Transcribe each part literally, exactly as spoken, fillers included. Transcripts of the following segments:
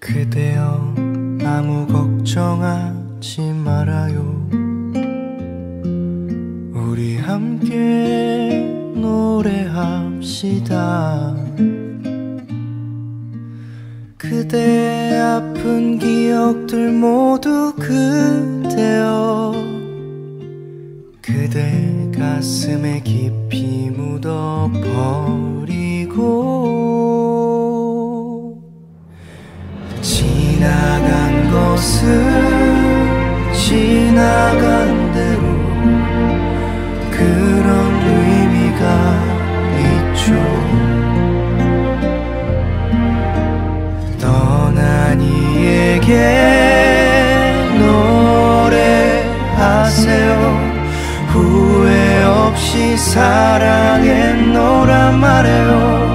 그대여 아무 걱정하지 말아요. 우리 함께 노래합시다. 그대의 아픈 기억들 모두 그대여 그대 가슴에 깊이 묻어버리고 지나간 것은 지나간 대로 그런 의미가 있죠. 떠난 이에게 노래하세요. 후회 없이 사랑했노라 말해요.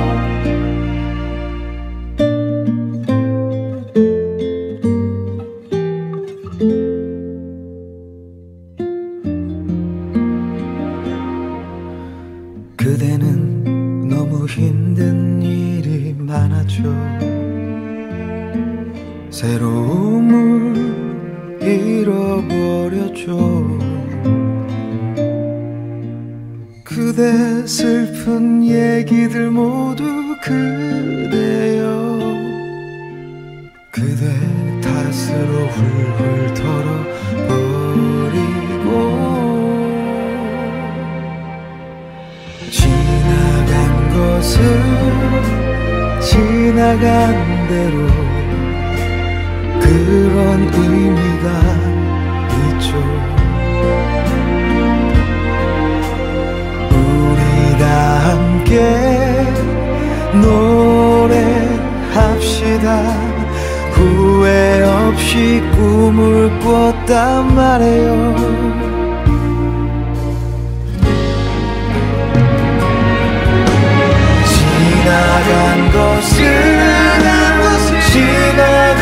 그대는 너무 힘든 일이 많았죠. 새로움을 잃어버렸죠. 그대 슬픈 얘기들 모두 그대여 그대 탓으로 훌훌 털어버리고 지나간 것은 지나간 대로 그런 의미가 있죠. 우리 다 함께 노래합시다. 후회 없이 꿈을 꿨단 말이에요. 지나간 것은 지나간